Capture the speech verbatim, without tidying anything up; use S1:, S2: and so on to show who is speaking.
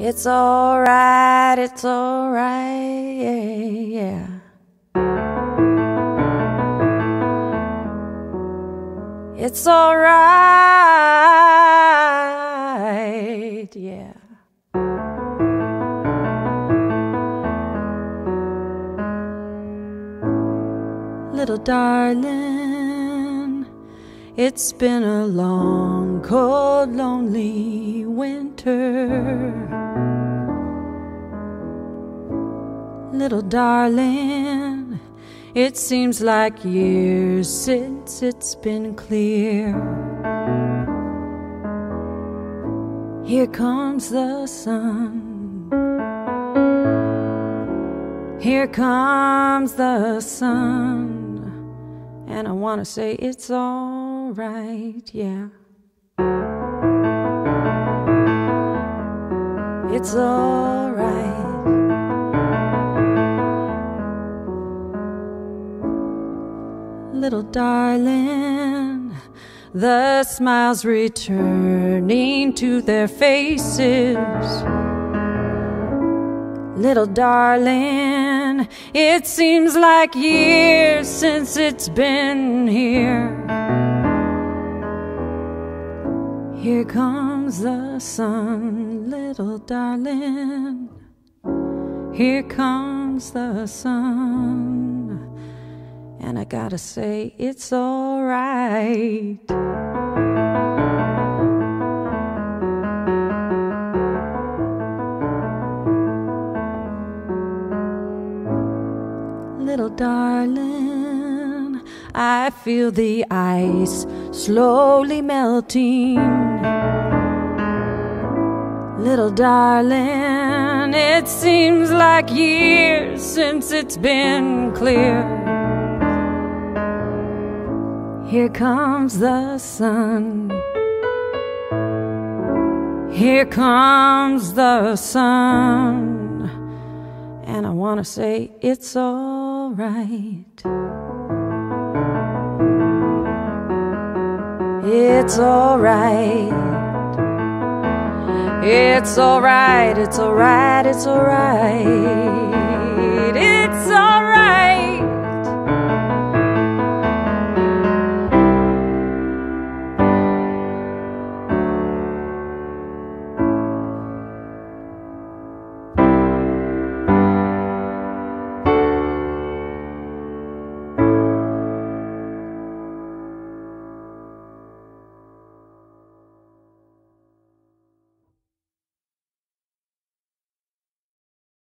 S1: It's alright, it's alright, yeah, yeah. It's alright, yeah. Little darling, it's been a long, cold, lonely winter. Little darling, it seems like years since it's been clear. Here comes the sun. Here comes the sun. And I want to say it's all right, yeah. It's all right. Little darling, the smiles returning to their faces. Little darling, it seems like years since it's been here. Here comes the sun, little darling. Here comes the sun. And I gotta say, it's all right. Little darling, I feel the ice slowly melting. Little darling, it seems like years since it's been clear. Here comes the sun. Here comes the sun. And I want to say it's all right. It's all right. It's all right. It's all right. It's all right.